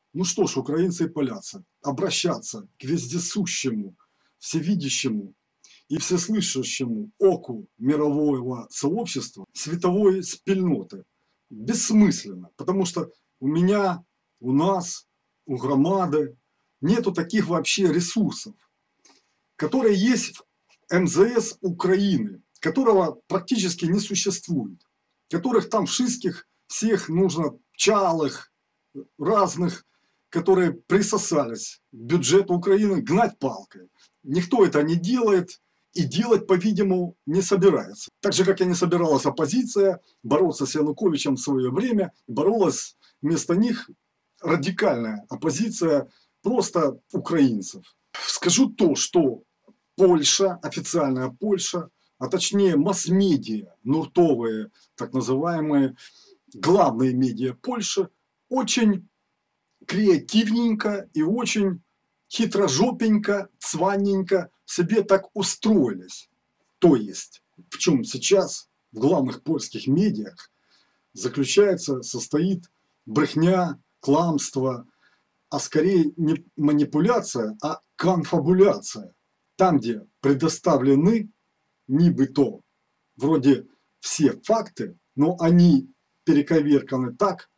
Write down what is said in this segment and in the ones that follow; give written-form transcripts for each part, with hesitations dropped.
Ну что ж, украинцы и поляцы, обращаться к вездесущему, всевидящему и всеслышащему оку мирового сообщества, световой спільноты, бессмысленно, потому что у меня, у нас, у громады нету таких вообще ресурсов, которые есть в МЗС Украины, которого практически не существует, которых там вшистских всех нужно чалых, разных, которые присосались к бюджету Украины, гнать палкой. Никто это не делает и делать, по-видимому, не собирается. Так же, как и не собиралась оппозиция бороться с Януковичем в свое время, боролась вместо них радикальная оппозиция просто украинцев. Скажу то, что Польша, официальная Польша, а точнее масс-медиа, нуртовые, так называемые, главные медиа Польши, очень креативненько и очень хитрожопенько, цванненько себе так устроились. То есть, в чем сейчас в главных польских медиах заключается, состоит брехня, кламство, а скорее не манипуляция, а конфабуляция. Там, где предоставлены нібито вроде все факты, но они перековерканы так,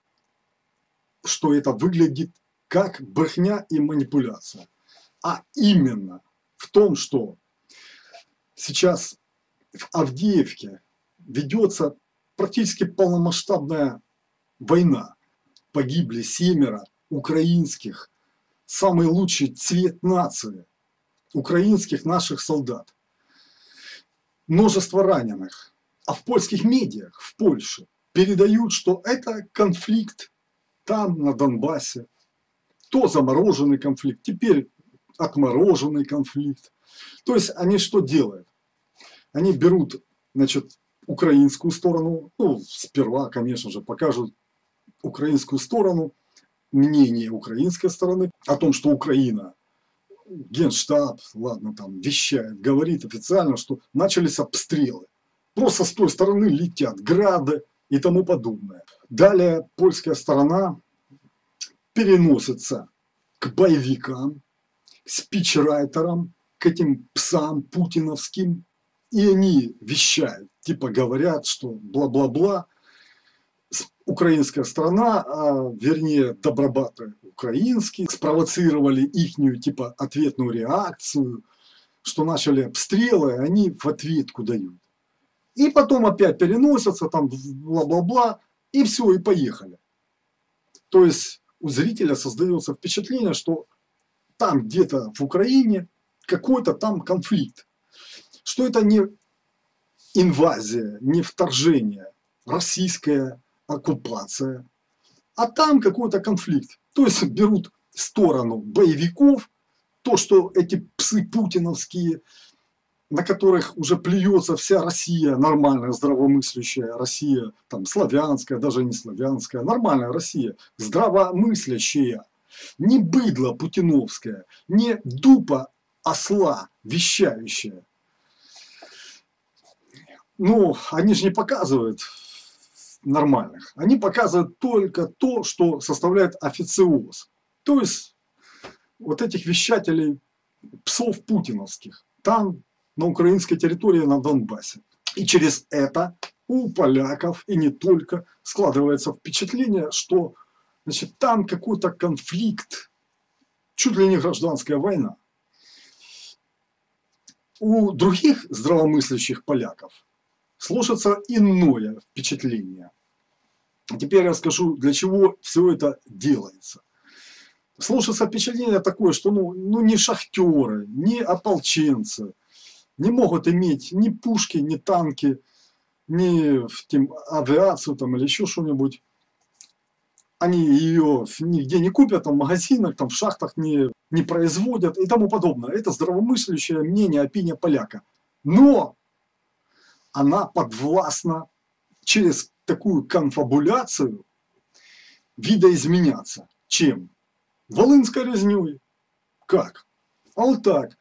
что это выглядит как брехня и манипуляция. А именно в том, что сейчас в Авдеевке ведется практически полномасштабная война. Погибли 7 украинских, самый лучший цвет нации, украинских наших солдат. Множество раненых. А в польских медиах, в Польше, передают, что это конфликт там, на Донбассе. То замороженный конфликт, теперь отмороженный конфликт. То есть они что делают? Они берут, значит, украинскую сторону, ну, сперва, конечно же, покажут украинскую сторону, мнение украинской стороны о том, что Украина, Генштаб, ладно, там вещает, говорит официально, что начались обстрелы. Просто с той стороны летят грады и тому подобное. Далее польская сторона переносится к боевикам, к спичрайтерам, к этим псам путиновским, и они вещают, типа говорят, что бла-бла-бла. Украинская сторона, а вернее добробаты украинские, спровоцировали ихнюю типа ответную реакцию, что начали обстрелы, они в ответку дают. И потом опять переносятся, там бла-бла-бла, и все, и поехали. То есть у зрителя создается впечатление, что там где-то в Украине какой-то там конфликт. Что это не инвазия, не вторжение, российская оккупация, а там какой-то конфликт. То есть берут сторону боевиков, то, что эти псы путиновские, на которых уже плюется вся Россия, нормальная, здравомыслящая Россия, там славянская, даже не славянская, нормальная Россия, здравомыслящая, не быдло путиновская, не дупа осла вещающая. Ну, они же не показывают нормальных. Они показывают только то, что составляет официоз. То есть вот этих вещателей, псов путиновских, там на украинской территории, на Донбассе. И через это у поляков, и не только, складывается впечатление, что значит, там какой-то конфликт, чуть ли не гражданская война. У других здравомыслящих поляков сложится иное впечатление. Теперь я скажу, для чего все это делается. Сложится впечатление такое, что ну ни шахтеры, ни ополченцы не могут иметь ни пушки, ни танки, ни авиацию там, или еще что-нибудь. Они ее нигде не купят, там, в магазинах, там, в шахтах не производят и тому подобное. Это здравомыслящее мнение, опиния поляка. Но она подвластна через такую конфабуляцию видоизменяться. Чем? Волынской резнёй. Как? А вот так.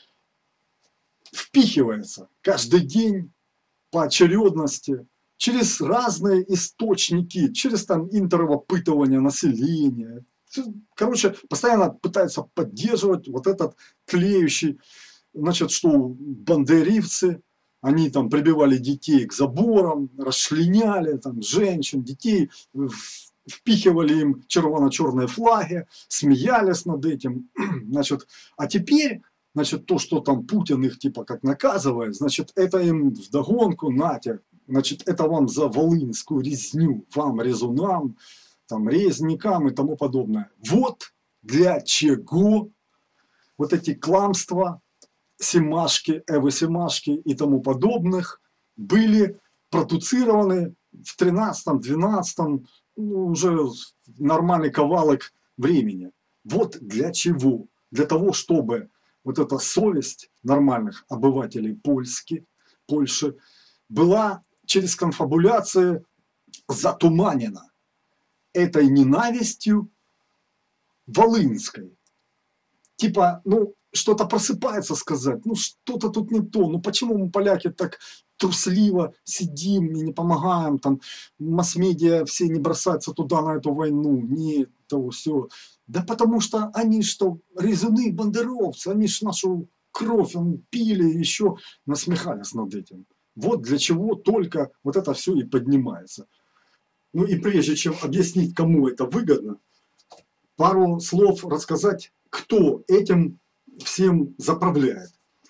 Впихивается каждый день по очередности через разные источники, через там интервопытывание населения, короче, постоянно пытаются поддерживать вот этот тлеющий, значит, что бандеровцы, они там прибивали детей к заборам, расчленяли там женщин, детей, впихивали им червоно-черные флаги, смеялись над этим, значит, а теперь, значит, то, что там Путин их типа как наказывает, значит, это им вдогонку, нате, значит, это вам за волынскую резню, вам, резунам, там, резникам и тому подобное. Вот для чего вот эти кламства, Семашки, Эвы Семашки и тому подобных были продуцированы в 13-12, ну, уже нормальный ковалок времени. Вот для чего? Для того, чтобы вот эта совесть нормальных обывателей Польши была через конфабуляции затуманена этой ненавистью волынской. Типа, ну, что-то просыпается сказать, ну, что-то тут не то, ну, почему мы, поляки, так трусливо сидим и не помогаем, там, масс-медиа все не бросаются туда, на эту войну, не того все. Да потому что они что, резуны, бандеровцы, они ж нашу кровь пили, еще насмехались над этим. Вот для чего только вот это все и поднимается. Ну и прежде чем объяснить, кому это выгодно, пару слов рассказать, кто этим всем заправляет.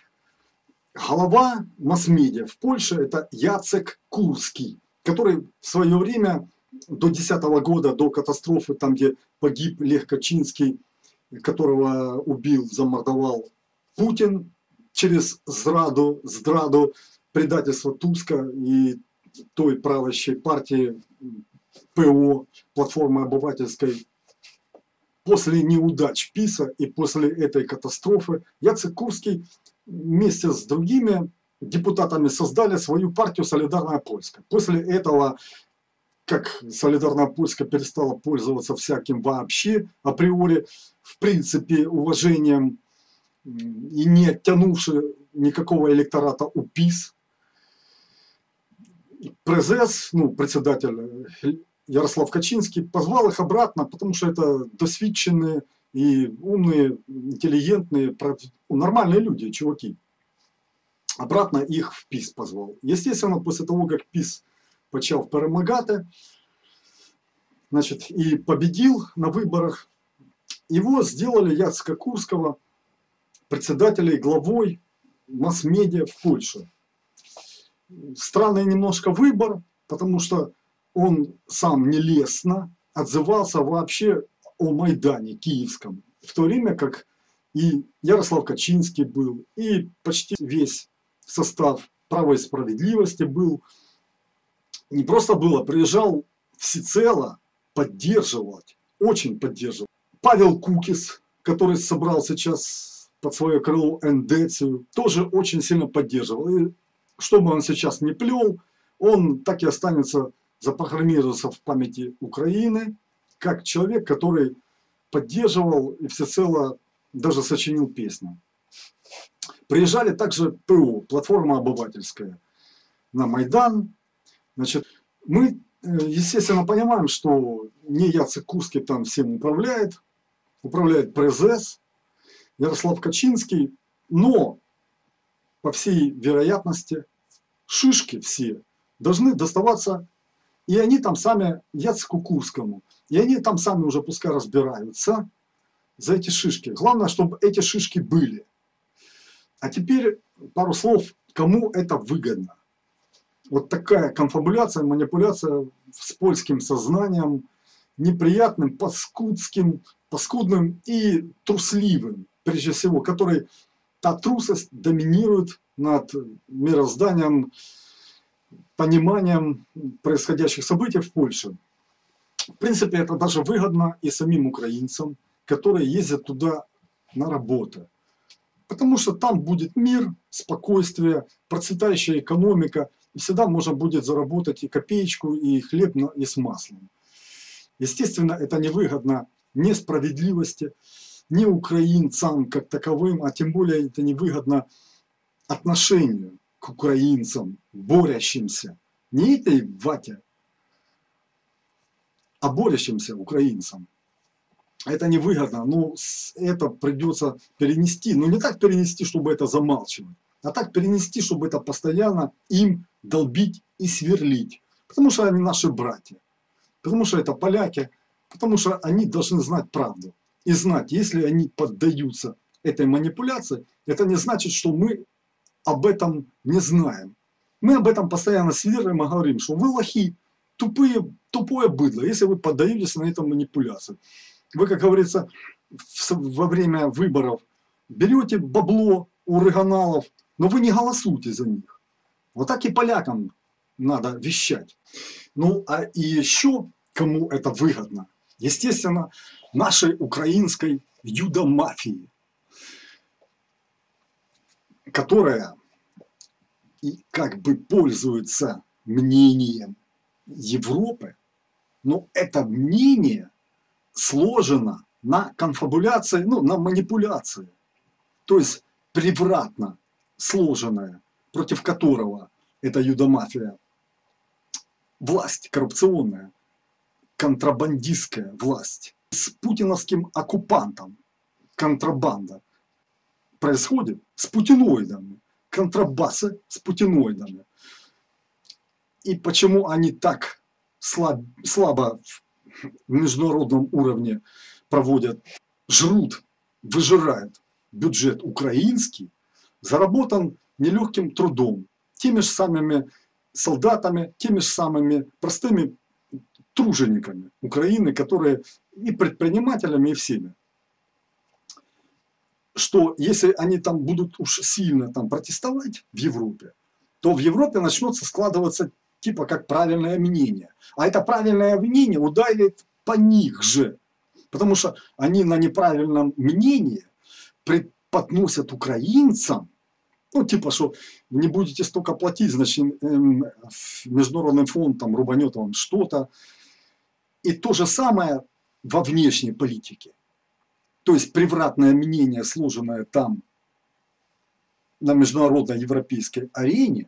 Голова масс-медиа в Польше – это Яцек Курский, который в свое время, до 2010 года, до катастрофы, там, где погиб Лех Качинский, которого убил, замордовал Путин через зраду, предательство Туска и той правящей партии ПО, платформы обывательской. После неудач ПИСа и после этой катастрофы Яцек Курский вместе с другими депутатами создали свою партию «Солидарная Польска». После этого, как «Солидарная Польска» перестала пользоваться всяким вообще априори, в принципе, уважением и не оттянувши никакого электората у ПИС, ПРЗС, ну, председатель Ярослав Качинский, позвал их обратно, потому что это досвидченные и умные, интеллигентные, нормальные люди, чуваки. Обратно их в ПИС позвал. Естественно, после того, как ПИС почав перемагати, значит, и победил на выборах, его сделали, Яцека Курского, председателем, главой масс-медиа в Польше. Странный немножко выбор, потому что он сам нелестно отзывался вообще о Майдане Киевском, в то время как и Ярослав Качинский был, и почти весь состав «Права и справедливости» был. Не просто было, приезжал всецело поддерживать, очень поддерживал. Павел Кукис, который собрал сейчас под свое крыло НДЦию, тоже очень сильно поддерживал. И что бы он сейчас не плел, он так и останется запрограммироваться в памяти Украины, как человек, который поддерживал и всецело даже сочинил песню. Приезжали также ПО, платформа обывательская, на Майдан. Значит, мы, естественно, понимаем, что не Яцек Курский там всем управляет ПРЗС, Ярослав Качинский, но, по всей вероятности, шишки все должны доставаться, и они там сами Яцеку Курскому, и они там сами уже пускай разбираются за эти шишки. Главное, чтобы эти шишки были. А теперь пару слов, кому это выгодно. Вот такая конфабуляция, манипуляция с польским сознанием, неприятным, паскудным и трусливым, прежде всего, который та трусость доминирует над мирозданием, пониманием происходящих событий в Польше. В принципе, это даже выгодно и самим украинцам, которые ездят туда на работу. Потому что там будет мир, спокойствие, процветающая экономика, и всегда можно будет заработать и копеечку, и хлеб, и с маслом. Естественно, это невыгодно ни справедливости, ни украинцам как таковым, а тем более это невыгодно отношению к украинцам, борющимся. Не этой вате, а борющимся украинцам. это невыгодно, но это придется перенести, но не так перенести, чтобы это замалчивать, а так перенести, чтобы это постоянно им долбить и сверлить, потому что они наши братья, потому что это поляки, потому что они должны знать правду и знать, если они поддаются этой манипуляции, это не значит, что мы об этом не знаем. Мы об этом постоянно сверлим и говорим, что вы лохи, тупое быдло, если вы поддаетесь на эту манипуляцию. Вы, как говорится, во время выборов берете бабло у регионалов, но вы не голосуете за них. Вот так и полякам надо вещать. Ну, а и еще кому это выгодно? Естественно, нашей украинской юдомафии, которая и как бы пользуется мнением Европы, но это мнение сложено на конфабуляции, ну, на манипуляции, то есть превратно сложенное, против которого эта юдомафия, власть коррупционная, контрабандистская власть с путиновским оккупантом, контрабанда происходит с путиноидами, контрабасы с путиноидами. И почему они так слабо в международном уровне проводят, жрут, выжирают бюджет украинский, заработан нелегким трудом, теми же самыми солдатами, теми же самыми простыми тружениками Украины, которые и предпринимателями, и всеми. Что если они там будут уж сильно там протестовать в Европе, то в Европе начнется складываться типа как правильное мнение. А это правильное мнение ударит по них же. Потому что они на неправильном мнении преподносят украинцам, ну типа, что не будете столько платить, значит международный фонд там рубанет вам что-то. И то же самое во внешней политике. То есть превратное мнение, сложенное там на международной европейской арене,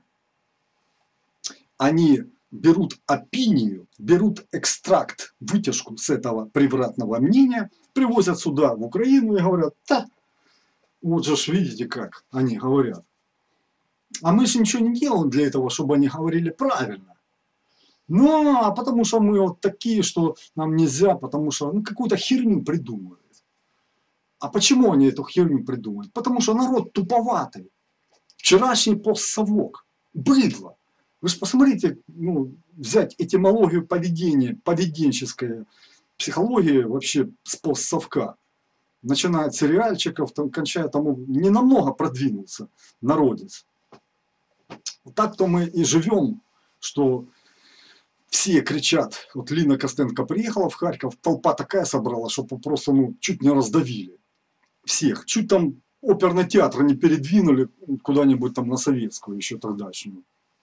они берут опинию, берут экстракт, вытяжку с этого превратного мнения, привозят сюда, в Украину, и говорят, да, вот же ж видите, как они говорят. А мы же ничего не делаем для этого, чтобы они говорили правильно. Ну, а потому что мы вот такие, что нам нельзя, потому что какую-то херню придумывают. А почему они эту херню придумывают? Потому что народ туповатый. Вчерашний постсовок, быдло. Вы же посмотрите, ну, взять этимологию поведения, поведенческая психология вообще с постсовка. Начиная от сериальчиков, там, кончая тому, не намного продвинулся народец. Так-то мы и живем, что все кричат. Вот Лина Костенко приехала в Харьков, толпа такая собрала, что просто ну, чуть не раздавили всех. Чуть там оперный театр не передвинули куда-нибудь там на Советскую еще тогдашнюю.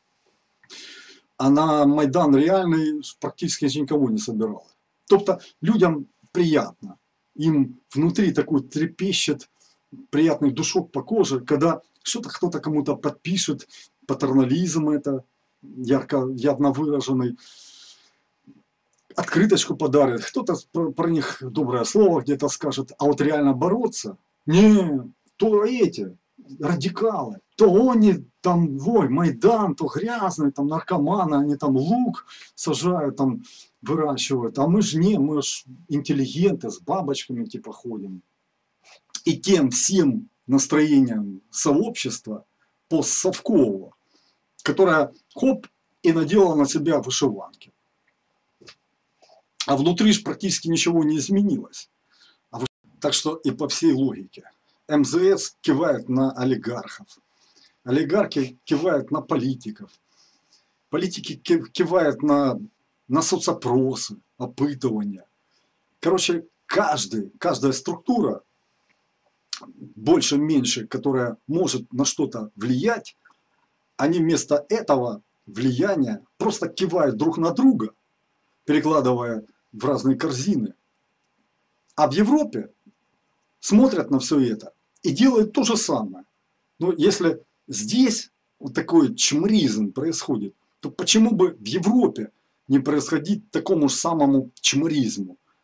А на Майдан реальный практически никого не собирала. Тобто людям приятно. Им внутри такой трепещет приятный душок по коже, когда что-то кто-то кому-то подпишет, патернализм это явно выраженный, открыточку подарит, кто-то про них доброе слово где-то скажет, а вот реально бороться, не, то эти радикалы, то они там, ой, Майдан, то грязные, там наркоманы, они там лук сажают, там выращивают, а мы же не, мы же интеллигенты, с бабочками типа ходим. И тем всем настроением сообщества постсовкового, которое хоп и надела на себя вышиванки. А внутри же практически ничего не изменилось. Так что и по всей логике. МЗС кивает на олигархов. Олигархи кивают на политиков. Политики кивают на соцопросы, опытывания. Короче, каждая структура, больше-меньше, которая может на что-то влиять, они вместо этого влияния просто кивают друг на друга, перекладывая в разные корзины. А в Европе смотрят на все это и делают то же самое. Но если здесь вот такой чморизм происходит, то почему бы в Европе не происходить такому же самому чморизму?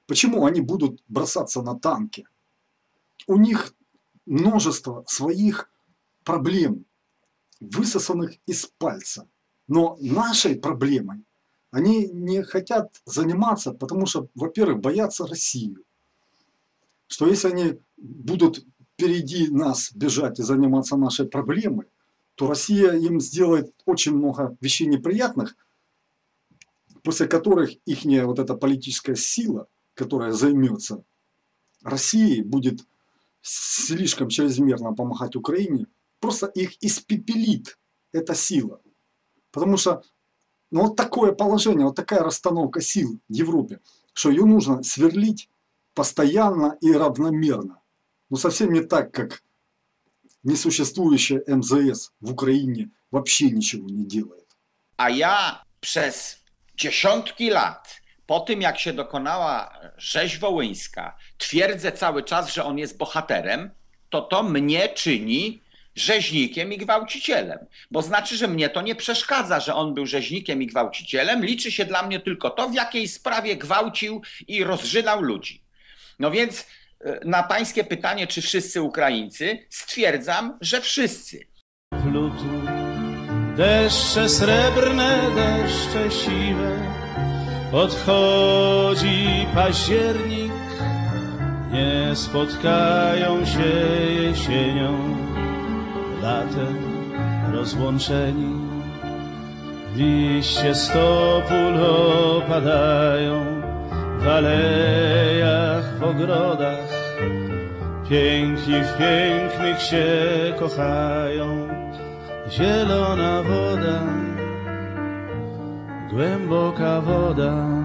Почему они будут бросаться на танки? У них множество своих проблем, высосанных из пальца. Но нашей проблемой они не хотят заниматься, потому что, во-первых, боятся Россию. Что если они будут впереди нас бежать и заниматься нашей проблемой, то Россия им сделает очень много вещей неприятных, после которых их вот эта политическая сила, которая займется Россией, будет слишком чрезмерно помогать Украине, просто их испепелит эта сила. Потому что ну, вот такое положение, вот такая расстановка сил в Европе, что ее нужно сверлить постоянно и равномерно. Но совсем не так, как несуществующая МЗС в Украиnie вообще ничего nie делает. A ja przez dziesiątki lat, po tym jak się dokonała rzeź wołyńska, twierdzę cały czas, że on jest bohaterem, to mnie czyni rzeźnikiem i gwałcicielem. Bo znaczy, że mnie to nie przeszkadza, że on był rzeźnikiem i gwałcicielem. Liczy się dla mnie tylko to, w jakiej sprawie gwałcił i rozżynał ludzi. No więc na pańskie pytanie, czy wszyscy Ukraińcy, stwierdzam, że wszyscy. Flutu, deszcze srebrne, deszcze siwe, odchodzi październik, nie spotkają się jesienią, latem rozłączeni. Liście stopul opadają w alejach, w ogrodach, piękni w pięknych się kochają. Zielona woda, głęboka woda.